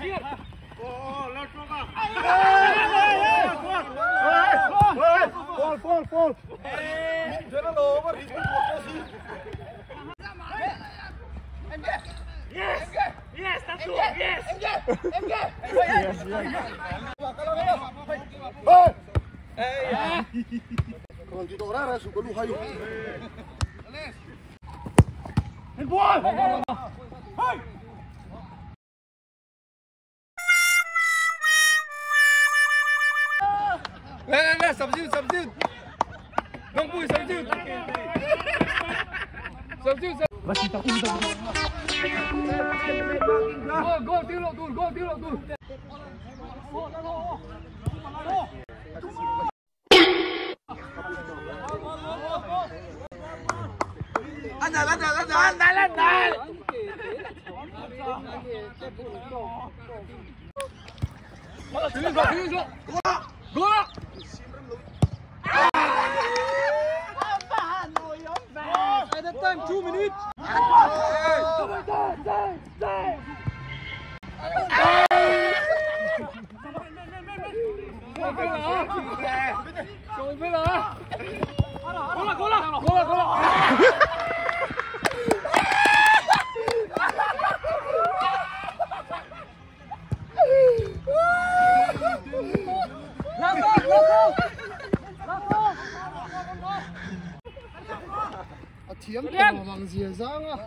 Fall. Yes, that's good. Yes. Còn chỉ tổ ra sự có lũ hay. Handball. Lên, sầm dư. Không vui sầm dư. Go, tiêu lộ tùn. Lên đài. Go. Added time 2 minutes. Thiếm tàu bằng dìa giang á.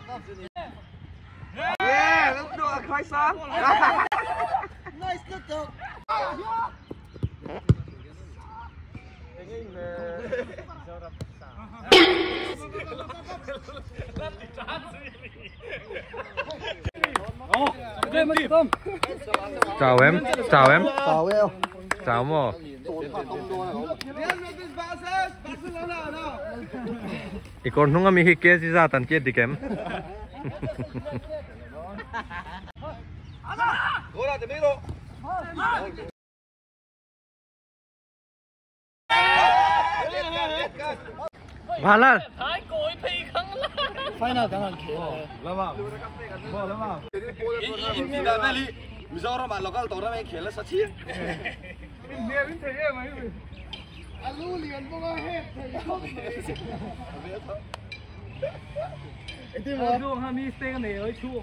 Yeah, lúc độ khai sáng. Nice good dog. Chào em. Chào em. Chào mò. Ikon nunga mi hikke si sa tan ke dikem. Ora te miro. Halal. Thái cối phi khăng la. Final 당한 개. Lama. India Valley. Mizoram local tora mein khela sachi. India bin theye mai. Alu liền vô hết. Chuông ha mi stay này ơi chuông.